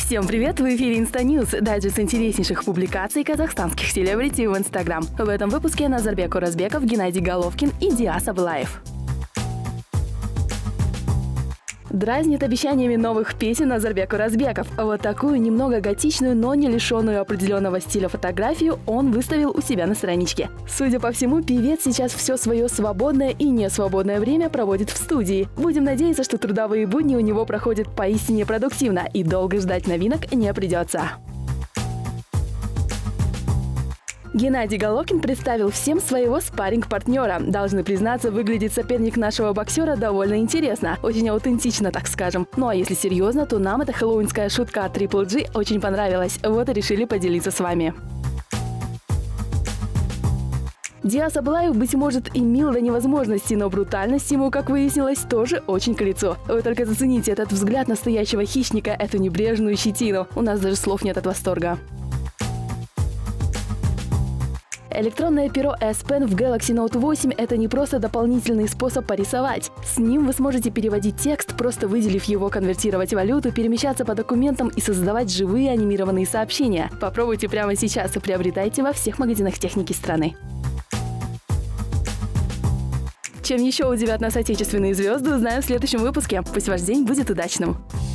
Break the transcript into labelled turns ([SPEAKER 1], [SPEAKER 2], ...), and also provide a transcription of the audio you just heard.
[SPEAKER 1] Всем привет! В эфире Инстаньюз, дайджест интереснейших публикаций казахстанских селебрити в Инстаграм. В этом выпуске Назарбек Оразбеков, Геннадий Головкин и Диас Аблаев. Дразнит обещаниями новых песен Назарбек Оразбеков. Вот такую немного готичную, но не лишенную определенного стиля фотографию он выставил у себя на страничке. Судя по всему, певец сейчас все свое свободное и несвободное время проводит в студии. Будем надеяться, что трудовые будни у него проходят поистине продуктивно и долго ждать новинок не придется. Геннадий Головкин представил всем своего спарринг-партнера. Должны признаться, выглядит соперник нашего боксера довольно интересно. Очень аутентично, так скажем. Ну а если серьезно, то нам эта хэллоуинская шутка от Triple G очень понравилась. Вот и решили поделиться с вами. Диас Аблаев, быть может, и мил до невозможности, но брутальность ему, как выяснилось, тоже очень к лицу. Вы только зацените этот взгляд настоящего хищника, эту небрежную щетину. У нас даже слов нет от восторга. Электронное перо S Pen в Galaxy Note 8 – это не просто дополнительный способ порисовать. С ним вы сможете переводить текст, просто выделив его, конвертировать в валюту, перемещаться по документам и создавать живые анимированные сообщения. Попробуйте прямо сейчас и приобретайте во всех магазинах техники страны. Чем еще удивят нас отечественные звезды, узнаем в следующем выпуске. Пусть ваш день будет удачным!